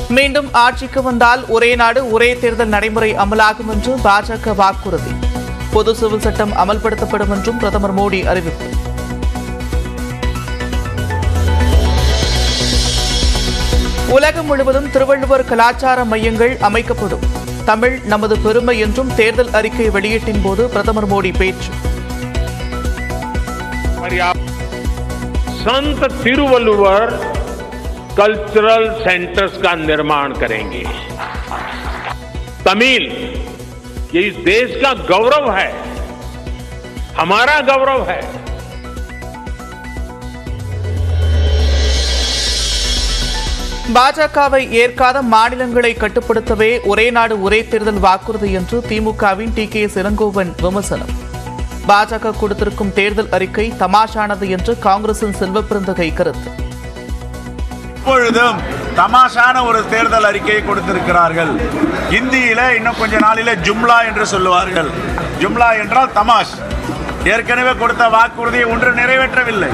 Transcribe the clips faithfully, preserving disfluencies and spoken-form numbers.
மீண்டும் ஆட்சிக்கு வந்தால் ஒரே நாடு ஒரே தேர்தல் நடைமுறை அமலாகும் என்று பாஜக வாக்குறுதி. பொது சிவில் சட்டம் அமல்படுத்தப்படும் என்றும் பிரதமர் மோடி அறிவிப்பு. உலகம் முழுவதும் திருவள்ளுவர் கலாச்சார மையங்கள் அமைக்கப்படும். தமிழ் நமது பெருமை என்றும் தேர்தல் அறிக்கை வெளியீட்டின் போது பிரதமர் மோடி பேச்சு. संत तिरुवल्लुवर कल्चरल सेंटर्स का निर्माण करेंगे. तमिल ये इस देश का गौरव है, हमारा गौरव है. பாஜகவை ஏற்காத மாநிலங்களை கட்டுப்படுத்தவே ஒரே நாடு ஒரே தேர்தல் வாக்குறுதி என்று திமுகவின் டி கே இளங்கோவன் விமர்சனம். பாஜக கொடுத்திருக்கும் தேர்தல் அறிக்கை தமாஷானது என்று காங்கிரசின் செல்வப்பெருந்தகை கருத்து. இப்பொழுதும் தமாஷான ஒரு தேர்தல் அறிக்கையை கொடுத்திருக்கிறார்கள். இந்தியில இன்னும் கொஞ்ச நாளில ஜும்லா என்று சொல்லுவார்கள். ஜும்லா என்றால் தமாஷ். ஏற்கனவே கொடுத்த வாக்குறுதியை ஒன்று நிறைவேற்றவில்லை.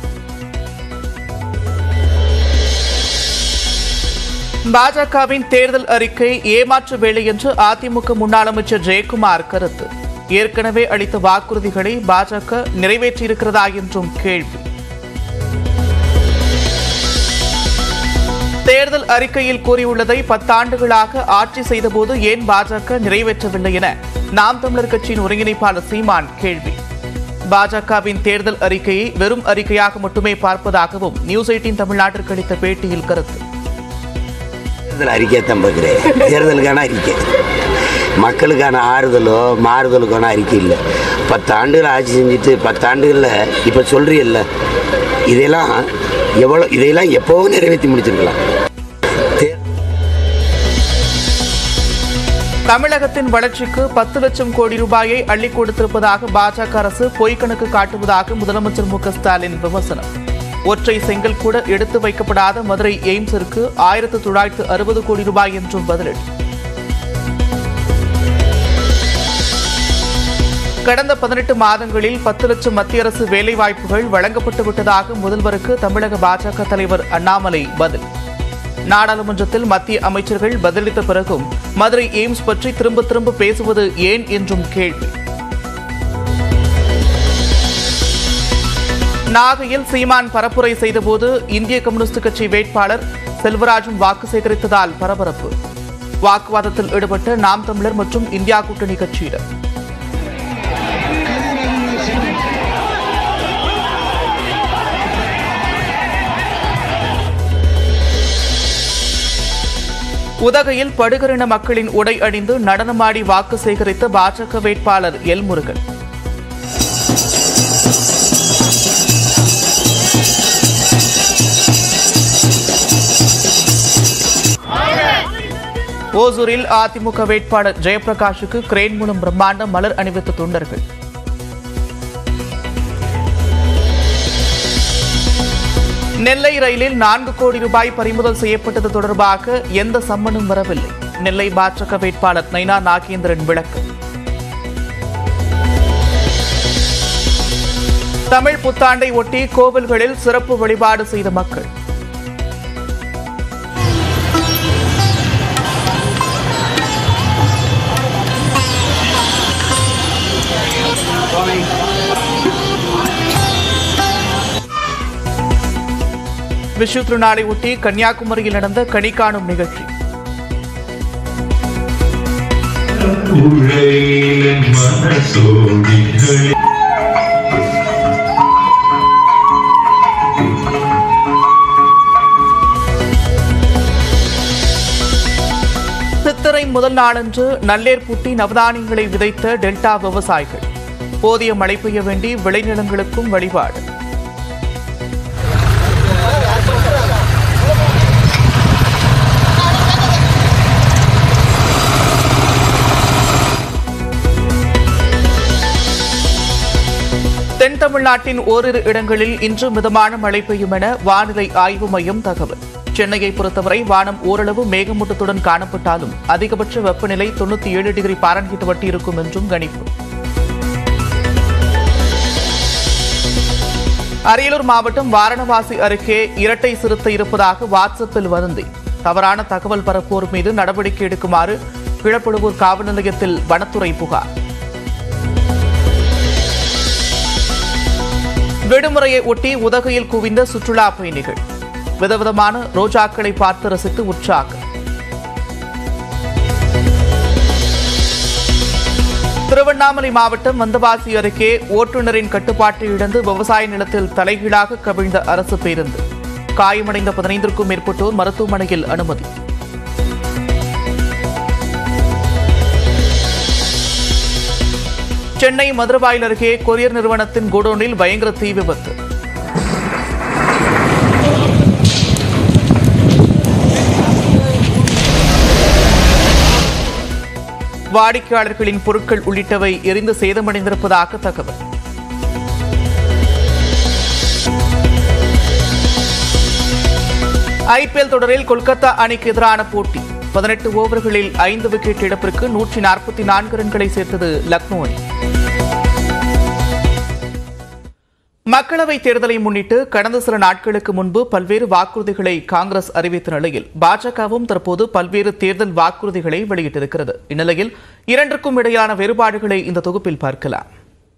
பாஜகவின் தேர்தல் அறிக்கை ஏமாற்று வேலை என்று அதிமுக முன்னாள் அமைச்சர் ஜெயக்குமார் கருத்து. ஏற்கனவே அளித்த வாக்குறுதிகளை பாஜக நிறைவேற்றியிருக்கிறதா என்றும் கேள்வி. தேர்தல் அறிக்கையில் கூறியுள்ளதை பத்தாண்டுகளாக ஆட்சி செய்தபோது ஏன் பாஜக நிறைவேற்றவில்லை என நாம் தமிழர் கட்சியின் ஒருங்கிணைப்பாளர் சீமான் கேள்வி. பாஜகவின் தேர்தல் அறிக்கையை வெறும் அறிக்கையாக மட்டுமே பார்ப்பதாகவும் நியூஸ் எயிட்டீன் தமிழ்நாட்டிற்கு அளித்த பேட்டியில் கருத்து. தேர்தல் அறிக்கை தான் பார்க்குறேன். தேர்தலுக்கான அறிக்கை, மக்களுக்கான ஆறுதலோ மாறுதலுக்கான அறிக்கை இல்லை. பத்து ஆண்டுகள் ஆட்சி செஞ்சுட்டு பத்தாண்டுகளில் இப்போ சொல்கிறீல்ல, இதெல்லாம் எவ்வளோ இதையெல்லாம் எப்போவும் நிறைவேற்றி முடிச்சிருக்கலாம். தமிழகத்தின் வளர்ச்சிக்கு பத்து லட்சம் கோடி ரூபாயை அள்ளி கொடுத்திருப்பதாக பாஜக அரசு பொய்க்கணக்கு காட்டுவதாக முதலமைச்சர் மு க ஸ்டாலின் விமர்சனம். ஒற்றை செங்கல் கூட எடுத்து வைக்கப்படாத மதுரை எய்ம்ஸிற்கு ஆயிரத்து தொள்ளாயிரத்து அறுபது கோடி ரூபாய் என்றும் பதிலடி. கடந்த பதினெட்டு மாதங்களில் பத்து லட்சம் மத்திய அரசு வேலைவாய்ப்புகள் வழங்கப்பட்டு விட்டதாக முதல்வருக்கு தமிழக பாஜக தலைவர் அண்ணாமலை பதில். நாடாளுமன்றத்தில் மத்திய அமைச்சர்கள் பதிலளித்த பிறகும் மதுரை எய்ம்ஸ் பற்றி திரும்ப திரும்ப பேசுவது ஏன் என்றும் கேள்வி. நாகையில் சீமான் பரப்புரை செய்தபோது இந்திய கம்யூனிஸ்ட் கட்சி வேட்பாளர் செல்வராஜும் வாக்கு சேகரித்ததால் பரபரப்பு. வாக்குவாதத்தில் ஈடுபட்ட நாம் தமிழர் மற்றும் இந்தியா கூட்டணி கட்சியினர். உதகையில் படுகரின மக்களின் உடை அணிந்து நடனமாடி வாக்கு சேகரித்த பாஜக வேட்பாளர் எல் முருகன். ஓசூரில் அதிமுக வேட்பாளர் ஜெயபிரகாஷுக்கு கிரேன் மூலம் பிரம்மாண்ட மலர் அணிவித்த தொண்டர்கள். நெல்லை ரயிலில் நான்கு கோடி ரூபாய் பறிமுதல் செய்யப்பட்டது தொடர்பாக எந்த சம்மனும் வரவில்லை. நெல்லை பாஜக வேட்பாளர் நைனா நாகேந்திரன் விளக்கம். தமிழ் புத்தாண்டை ஒட்டி கோவில்களில் சிறப்பு வழிபாடு செய்த மக்கள். விஷு திருநாளை ஒட்டி கன்னியாகுமரியில் நடந்த கனி காணும் நிகழ்ச்சி. சித்திரை முதல் நாளன்று நல்லேர் பூட்டி நவதானியங்களை விதைத்த டெல்டா விவசாயிகள். போதிய மழை பெய்ய வேண்டி விளைநிலங்களுக்கும் வழிபாடு. தென் தமிழ்நாட்டின் ஓரிரு இடங்களில் இன்று மிதமான மழை பெய்யும் என வானிலை ஆய்வு மையம் தகவல். சென்னையை பொறுத்தவரை வானம் ஓரளவு மேகமூட்டத்துடன் காணப்பட்டாலும் அதிகபட்ச வெப்பநிலை தொன்னூற்றி ஏழு டிகிரி பாரன்ஹீட் வட்டியிருக்கும் என்றும் கணிப்பு. அரியலூர் மாவட்டம் வாரணவாசி அருகே இரட்டை சிறுத்தை இருப்பதாக வாட்ஸ்அப்பில் வதந்தி. தவறான தகவல் பரப்புவோர் மீது நடவடிக்கை எடுக்குமாறு கீழப்படுவூர் காவல் நிலையத்தில் வனத்துறை புகார். விடுமுறையை ஒட்டி உதகையில் குவிந்த சுற்றுலா பயணிகள் விதவிதமான ரோஜாக்களை பார்த்து ரசித்து உற்சாகம். திருவண்ணாமலை மாவட்டம் வந்தவாசி அருகே ஓட்டுநரின் கட்டுப்பாட்டை இழந்து விவசாய நிலத்தில் தலைகீழாக கவிழ்ந்த அரசு பேருந்து. காயமடைந்த பதினைந்திற்கும் மேற்பட்டோர் மருத்துவமனையில் அனுமதி. சென்னை மதுரவாயல் அருகே கொரியர் நிறுவனத்தின் கோடோனில் பயங்கர தீ விபத்து. வாடிக்கையாளர்களின் பொருட்கள் உள்ளிட்டவை எரிந்து சேதமடைந்திருப்பதாக தகவல். ஐபிஎல் தொடரில் கொல்கத்தா அணிக்கு எதிரான போட்டி. பதினெட்டு ஓவர்களில் ஐந்து விக்கெட் இழப்பிற்கு நூற்றி நாற்பத்தி நான்கு ரன்களை சேர்த்தது லக்னோ அணி. மக்களவைத் தேர்தலை முன்னிட்டு கடந்த சில நாட்களுக்கு முன்பு பல்வேறு வாக்குறுதிகளை காங்கிரஸ் அறிவித்த நிலையில் பாஜகவும் தற்போது பல்வேறு தேர்தல் வாக்குறுதிகளை வெளியிட்டிருக்கிறது. இந்நிலையில் இரண்டிற்கும் இடையிலான வேறுபாடுகளை இந்த தொகுப்பில் பார்க்கலாம்.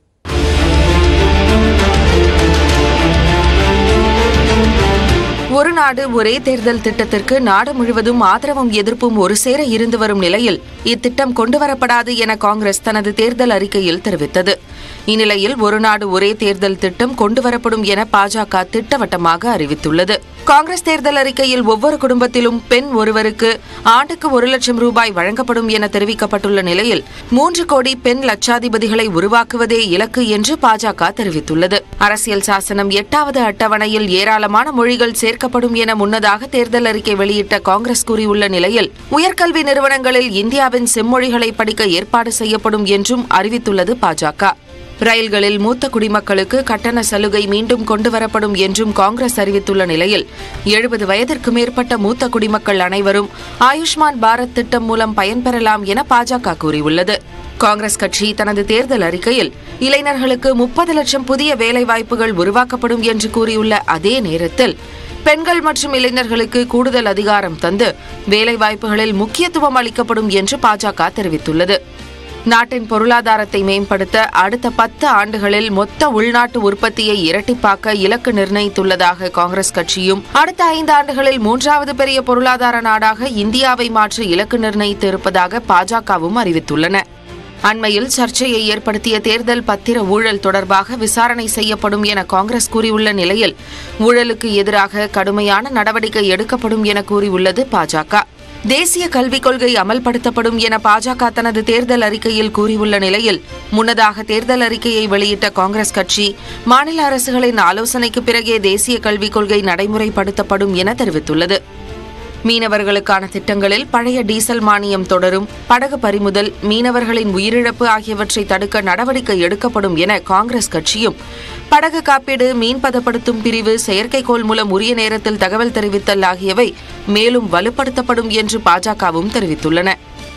ஒரு நாடு ஒரே தேர்தல் திட்டத்திற்கு நாடு முழுவதும் ஆதரவும் எதிர்ப்பும் ஒரு சேர இருந்து வரும் நிலையில் இத்திட்டம் கொண்டுவரப்படாது என காங்கிரஸ் தனது தேர்தல் அறிக்கையில் தெரிவித்தது. இந்நிலையில் ஒரு நாடு ஒரே தேர்தல் திட்டம் கொண்டுவரப்படும் என பாஜக திட்டவட்டமாக அறிவித்துள்ளது. காங்கிரஸ் தேர்தல் அறிக்கையில் ஒவ்வொரு குடும்பத்திலும் பெண் ஒருவருக்கு ஆண்டுக்கு ஒரு லட்சம் ரூபாய் வழங்கப்படும் என தெரிவிக்கப்பட்டுள்ள நிலையில் மூன்று கோடி பெண் லட்சாதிபதிகளை உருவாக்குவதே இலக்கு என்று பாஜக தெரிவித்துள்ளது. அரசியல் சாசனம் எட்டாவது அட்டவணையில் ஏராளமான மொழிகள் சேர்க்கப்படும் என முன்னதாக தேர்தல் அறிக்கை வெளியிட்ட காங்கிரஸ் கூறியுள்ள நிலையில் உயர்கல்வி நிறுவனங்களில் இந்தியாவின் செம்மொழிகளை படிக்க ஏற்பாடு செய்யப்படும் என்றும் அறிவித்துள்ளது பாஜக. ரயில்களில் மூத்த குடிமக்களுக்கு கட்டண சலுகை மீண்டும் கொண்டுவரப்படும் என்றும் காங்கிரஸ் அறிவித்துள்ள நிலையில் எழுபது வயதிற்கு மேற்பட்ட மூத்த குடிமக்கள் அனைவரும் ஆயுஷ்மான் பாரத் திட்டம் மூலம் பயன்பெறலாம் என பாஜக கூறியுள்ளது. காங்கிரஸ் கட்சி தனது தேர்தல் அறிக்கையில் இளைஞர்களுக்கு முப்பது லட்சம் புதிய வேலைவாய்ப்புகள் உருவாக்கப்படும் என்று கூறியுள்ள அதே நேரத்தில் பெண்கள் மற்றும் இளைஞர்களுக்கு கூடுதல் அதிகாரம் தந்து வேலைவாய்ப்புகளில் முக்கியத்துவம் அளிக்கப்படும் என்று பாஜக தெரிவித்துள்ளது. நாட்டின் பொருளாதாரத்தை மேம்படுத்த அடுத்த பத்து ஆண்டுகளில் மொத்த உள்நாட்டு உற்பத்தியை இரட்டிப்பாக்க இலக்கு நிர்ணயித்துள்ளதாக காங்கிரஸ் கட்சியும் அடுத்த ஐந்து ஆண்டுகளில் மூன்றாவது பெரிய பொருளாதார நாடாக இந்தியாவை மாற்ற இலக்கு நிர்ணயித்து இருப்பதாக பாஜகவும் அறிவித்துள்ளன. அண்மையில் சர்ச்சையை ஏற்படுத்திய தேர்தல் பத்திர ஊழல் தொடர்பாக விசாரணை செய்யப்படும் என காங்கிரஸ் கூறியுள்ள நிலையில் ஊழலுக்கு எதிராக கடுமையான நடவடிக்கை எடுக்கப்படும் என கூறியுள்ளது பாஜக. தேசிய கல்விக் கொள்கை அமல்படுத்தப்படும் என பாஜக தனது தேர்தல் அறிக்கையில் கூறியுள்ள நிலையில் முன்னதாக தேர்தல் அறிக்கையை வெளியிட்ட காங்கிரஸ் கட்சி மாநில அரசுகளின் ஆலோசனைக்கு பிறகே தேசிய கல்விக் கொள்கை நடைமுறைப்படுத்தப்படும் என தெரிவித்துள்ளது. மீனவர்களுக்கான திட்டங்களில் பழைய டீசல் மானியம் தொடரும், படகு பறிமுதல், மீனவர்களின் உயிரிழப்பு ஆகியவற்றை தடுக்க நடவடிக்கை எடுக்கப்படும் என காங்கிரஸ் கட்சியும் படகு காப்பீடு, மீன் பதப்படுத்தும் பிரிவு, செயற்கைக்கோள் மூலம் உரிய நேரத்தில் தகவல் தெரிவித்தல் ஆகியவை மேலும் வலுப்படுத்தப்படும் என்று பாஜகவும் தெரிவித்துள்ளன.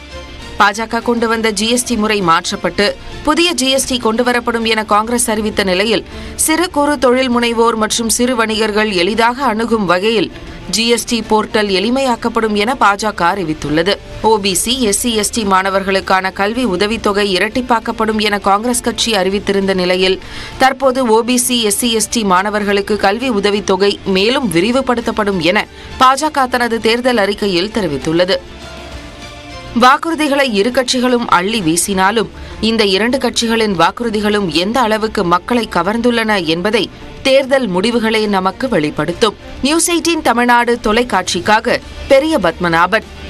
பாஜக கொண்டு வந்த ஜிஎஸ்டி முறை மாற்றப்பட்டு புதிய ஜிஎஸ்டி கொண்டுவரப்படும் என காங்கிரஸ் அறிவித்த நிலையில் சிறு குறு தொழில் முனைவோர் மற்றும் சிறு வணிகர்கள் எளிதாக அணுகும் வகையில் ஜிஎஸ்டி போர்ட்டல் எளிமையாக்கப்படும் என பாஜக அறிவித்துள்ளது. ஓபிசி, எஸ்சி, எஸ்டி மாணவர்களுக்கான கல்வி உதவித்தொகை இரட்டிப்பாக்கப்படும் என காங்கிரஸ் கட்சி அறிவித்திருந்த நிலையில் தற்போது ஓபிசி, எஸ்சி, எஸ்டி மாணவர்களுக்கு கல்வி உதவித்தொகை மேலும் விரிவுபடுத்தப்படும் என பாஜக தனது தேர்தல் அறிக்கையில் தெரிவித்துள்ளது. வாக்குறுதிகளை இரு கட்சிகளும் அள்ளி வீசினாலும் இந்த இரண்டு கட்சிகளின் வாக்குறுதிகளும் எந்த அளவுக்கு மக்களை கவர்ந்துள்ளன என்பதை தேர்தல் முடிவுகளே நமக்கு வெளிப்படுத்தும். நியூஸ் எய்ட்டீன் தமிழ்நாடு தொலைக்காட்சிக்காக பெரிய பத்மநாபன்.